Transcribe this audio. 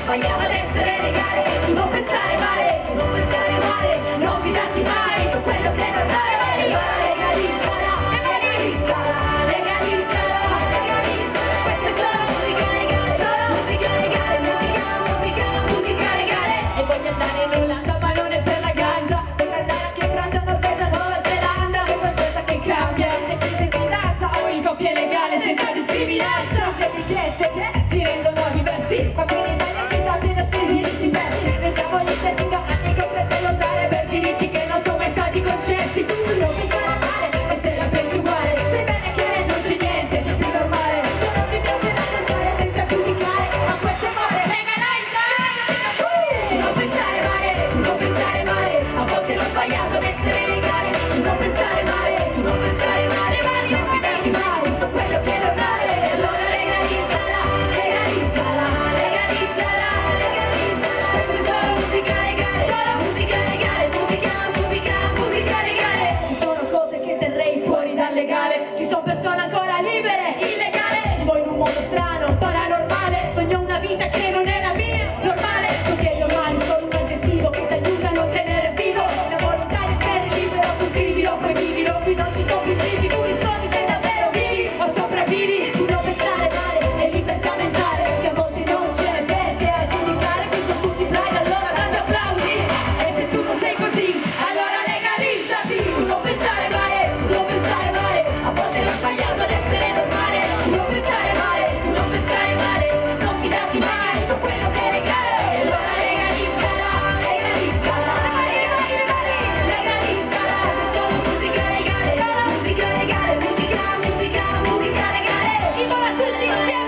sbagliato ad essere legale. Tu non pensare male, tu non pensare male, non fidarti mai di quello che non dai. Allora legalizzala, legalizzala, legalizzala, legalizzala. Questa è solo musica legale, solo musica legale, musica legale. E voglio andare in Olanda ma non è per la ganja, voglio andare anche in Francia, Norvegia, Nuova Zelanda. È qualcosa che cambia, c'è chi si fidanza o il coppia legale senza discriminanza. C'è etichette che ci rendono diversi, ma qui in Italia si taccia da diritti persi. Pensiamo agli stessi anni che freddo lottare per diritti che non sono mai stati concessi. Tu non pensare male, e se la pensi uguale, sai bene che non c'è niente di normale. Se non ti piace lascia stare senza giudicare, ma questo è male, legalizza! Tu non pensare male, tu non pensare male, a volte l'ho sbagliato ad essere legale. Tu non pensare male, tu non pensare male, non fidarti mai di tutto quello che non vale. E allora legalizzala, legalizzala, legalizzala, legalizzala. Questa è solo musica legale, solo musica legale, musica legale. Ci sono cose che terrei fuori dal legale, ci sono persone ancora libere, illegale. Voi in un mondo strano, paranormale, sogno una vita che non è la mia, normale. Ciò che è normale è solo un aggettivo che ti aiuta a non tenere vivo la volontà di essere libero. Tu scrivilo, poi vivilo, qui non ci sono principi, tu rispondi se davvero vivi o sopravvivi. Tu non pensare male, è libertà mentale, che a volte non c'è perché a giudicare. Qui sono tutti bravi, allora tanti applausi. E se tu non sei così, allora legalizzati. Tu non pensare male, tu non pensare male, a volte l'ho sbagliato ad essere normale. Tu non pensare male, tu non pensare male, non fidarti mai di tutto quello che è legale. E allora legalizzala, legalizzala, legalizzala, legalizzala. Questa è solo musica legale, musica legale, musica legale. Viva tutti insieme!